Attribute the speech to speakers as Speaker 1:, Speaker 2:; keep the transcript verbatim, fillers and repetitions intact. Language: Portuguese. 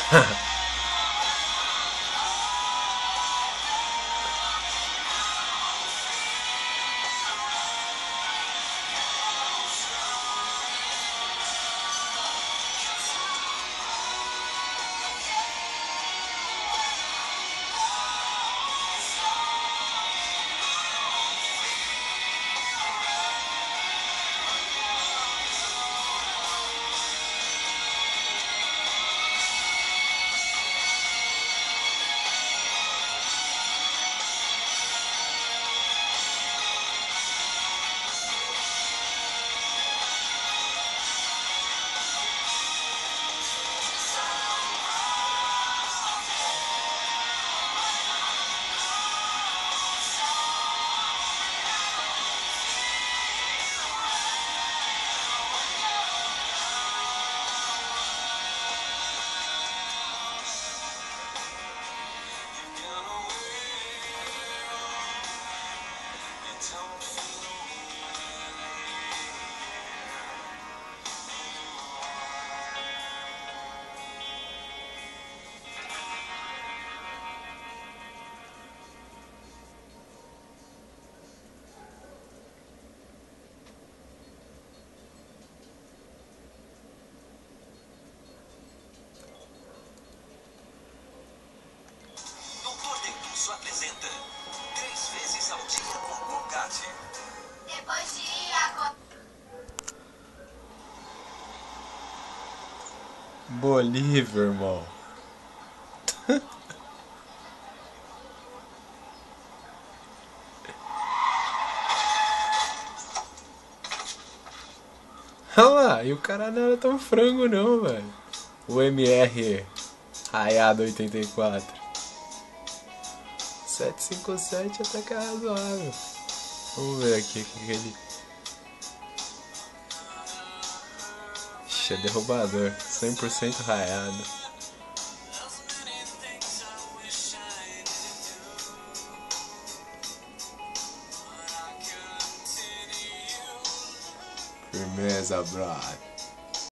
Speaker 1: Apresenta três vezes ao dia com Colgate.
Speaker 2: Depois de ir agora.
Speaker 3: Bolívia, irmão. Olha lá, e o cara não era tão frango não, velho. O M R Raiado oitenta e quatro. sete cinco sete até que é razoável. Vamos ver aqui o que, que ele... Ixi, é derrubador. cem por cento raiado. Firmeza, brother.